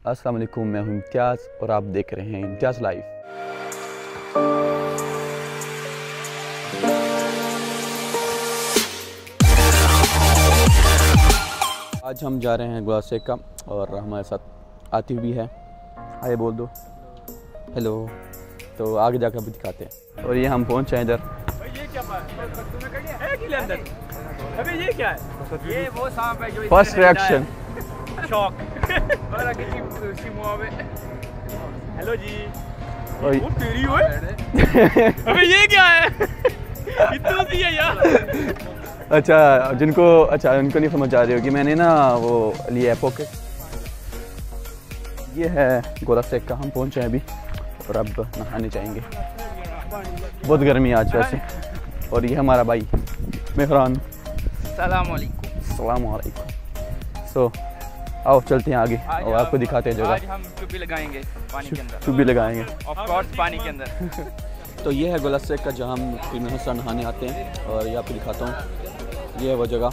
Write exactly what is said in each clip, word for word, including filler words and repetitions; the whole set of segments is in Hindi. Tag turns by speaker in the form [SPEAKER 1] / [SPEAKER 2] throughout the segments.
[SPEAKER 1] अस्सलाम वालेकुम, मैं हूं इम्तियाज़ और आप देख रहे हैं इम्तियाज़ लाइव। आज हम जा रहे हैं गुलासेका और हमारे साथ आती भी है। आइए बोल दो हेलो। तो आगे जाकर भी दिखाते हैं। और ये हम पहुंचे हैं इधर।
[SPEAKER 2] ये क्या है अंदर? अबे ये क्या है? ये वो सांप है जो
[SPEAKER 1] फर्स्ट रिएक्शन
[SPEAKER 2] शॉक। हेलो जी। वो तेरी हुए? अबे ये क्या है? इतना सी है यार।
[SPEAKER 1] अच्छा जिनको अच्छा उनको नहीं समझ आ रही होगी, मैंने ना वो लिया है पॉकेट। ये है गुलासेका, हम पहुंचे हैं अभी और अब नहाने जाएंगे। बहुत गर्मी आज वैसे। और ये हमारा भाई मेहरान।
[SPEAKER 2] सलाम वालेकुम।
[SPEAKER 1] सलाम वालेकुम। सो आओ चलते हैं आगे और आपको दिखाते हैं जगह।
[SPEAKER 2] आज हम चुप्पी लगाएंगे पानी के अंदर।
[SPEAKER 1] चुप्पी लगाएंगे
[SPEAKER 2] ऑफ कोर्स पानी के अंदर।
[SPEAKER 1] तो ये है गुलासेका जहाँ हम फिल्म हिस्सा नहाने आते हैं और ये आपको दिखाता हूँ। ये है वो जगह।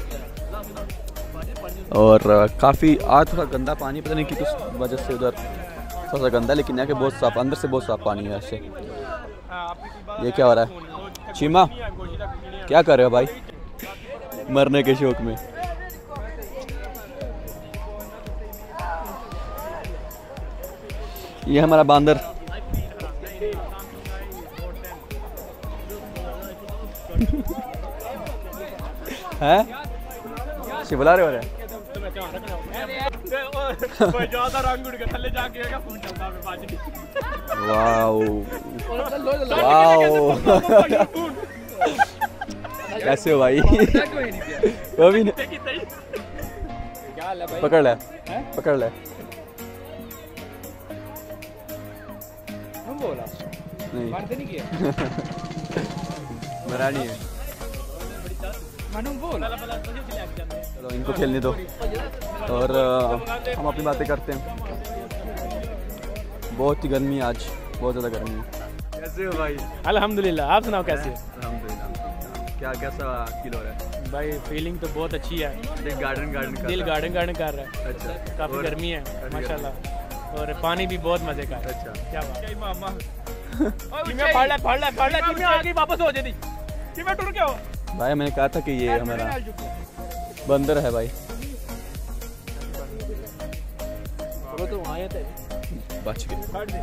[SPEAKER 1] और काफ़ी आज थोड़ा गंदा पानी, पता नहीं कि किस वजह से उधर थोड़ा सा गंदा, लेकिन यहाँ के बहुत साफ, अंदर से बहुत साफ पानी है ऐसे। ये क्या हो रहा है चीमा? क्या कर रहे हो भाई मरने के शौक में? ये हमारा बांदर। है शिवला रहे हो रहे वाओ वाओ। कैसे हो भाई? वो भी नहीं। पकड़ ले पकड़ ले।
[SPEAKER 2] बोला
[SPEAKER 1] नहीं
[SPEAKER 2] नहीं किया।
[SPEAKER 1] मरा नहीं है। चलो इनको खेलने दो और हम अपनी बातें करते हैं। बहुत ही गर्मी आज, बहुत ज़्यादा गर्मी है। कैसे हो भाई?
[SPEAKER 2] अल्हम्दुलिल्लाह, आप सुनाओ कैसे हो?
[SPEAKER 1] अल्हम्दुलिल्लाह। क्या कैसा फील हो रहा है
[SPEAKER 2] भाई? फीलिंग तो बहुत अच्छी है।
[SPEAKER 1] दिल गार्डन गार्डन कर
[SPEAKER 2] दिल गार्डन गार्डन कर रहा है।
[SPEAKER 1] अच्छा
[SPEAKER 2] काफ़ी गर्मी है माशाल्लाह, और पानी भी बहुत मज़े का है।
[SPEAKER 1] अच्छा
[SPEAKER 2] क्या बात है मामा? किमें फाड़ ले फाड़ ले फाड़ ले किमें आगे वापस हो जाती। किमें टूट गया हो
[SPEAKER 1] भाई? मैंने कहा था कि ये हमारा बंदर है भाई।
[SPEAKER 2] वो तो वहाँ थे,
[SPEAKER 1] बच गए।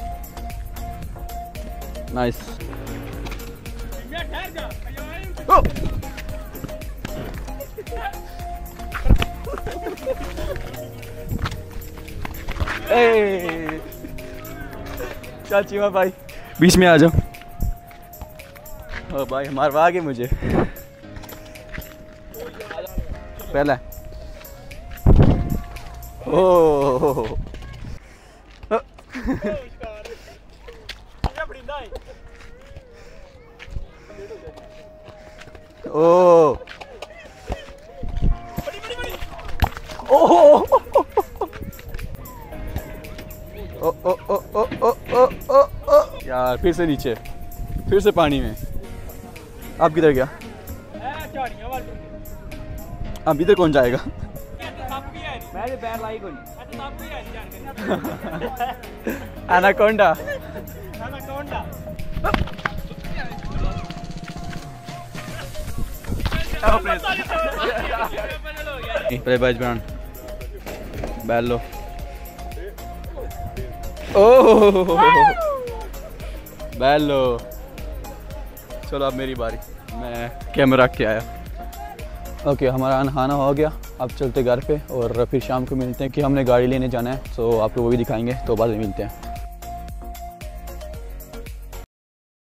[SPEAKER 1] नाइस। चाची माँ भाई बीच में आ जाओ। ओ भाई हमारे आगे मुझे पहला। ओ ओ ओ ओ ओ ओ ओ ओ ओ ओ यार फिर से नीचे, फिर से पानी में। आप किधर गया? अब इधर कौन जाएगा? एनाकोंडा। प्ले बैच ब्रांड बैल लो। ओह बैल लो। चलो अब मेरी बारी, मैं कैमरा रख के आया। ओके okay, हमारा नहाना हो गया। अब चलते घर पे और फिर शाम को मिलते हैं कि हमने गाड़ी लेने जाना है। तो आपको वो भी दिखाएंगे, तो बाद में मिलते हैं।